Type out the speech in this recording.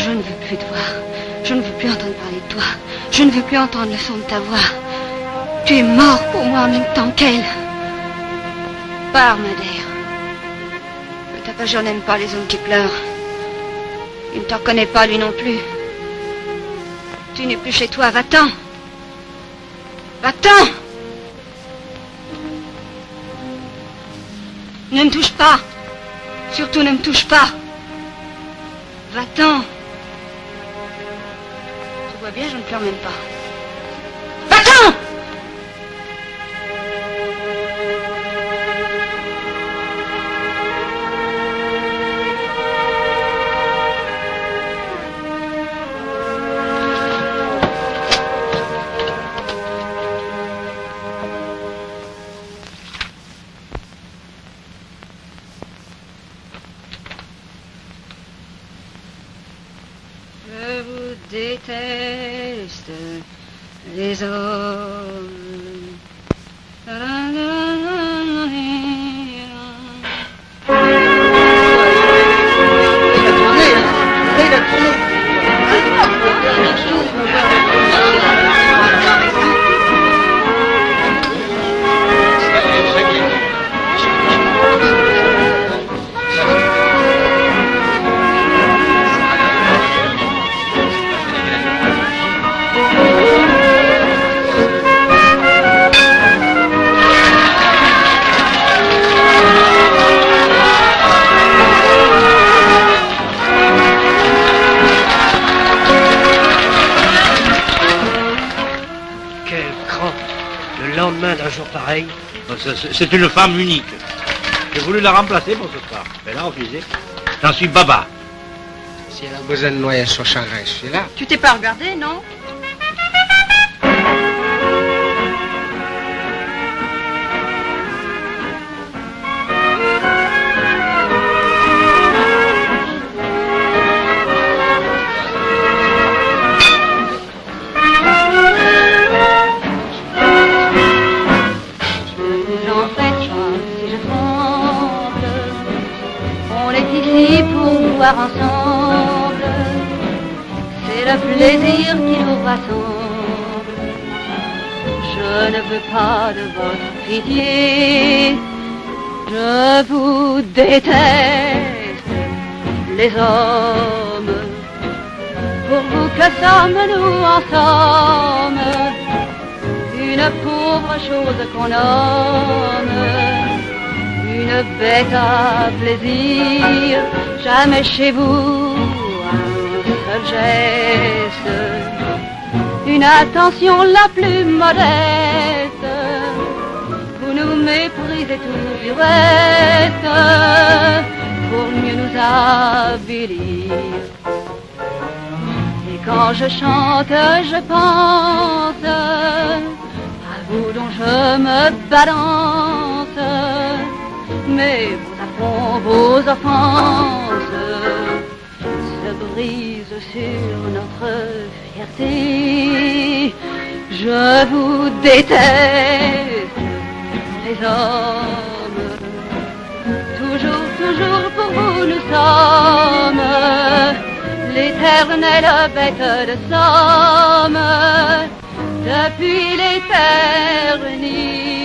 Je ne veux plus te voir. Je ne veux plus entendre parler de toi. Je ne veux plus entendre le son de ta voix. Tu es mort pour moi en même temps qu'elle. Pars, Madère. Le tapageur n'aime pas les hommes qui pleurent. Il ne te reconnaît pas, lui non plus. Tu n'es plus chez toi, va-t'en. Va-t'en. Ne me touche pas. Surtout ne me touche pas. Va-t'en. Tu vois bien, je ne pleure même pas. Va-t'en. Je vous déteste, les hommes. D'un jour pareil. C'est une femme unique. J'ai voulu la remplacer pour ce soir. Mais là, refusé. J'en suis baba. Si elle a besoin de noyer son chagrin, je suis là. Tu t'es pas regardé, non? Ensemble, c'est le plaisir qui nous rassemble. Je ne veux pas de votre pitié, je vous déteste, les hommes. Pour vous que sommes-nous ensemble, une pauvre chose qu'on nomme, une bête à plaisir. Jamais chez vous un seul geste, une attention la plus modeste. Vous nous méprisez tout du reste pour mieux nous avilir. Et quand je chante, je pense à vous dont je me balance. Mais vos affronts, vos offenses se brisent sur notre fierté. Je vous déteste, les hommes. Toujours, toujours pour vous nous sommes l'éternelle bête de somme depuis l'éternité.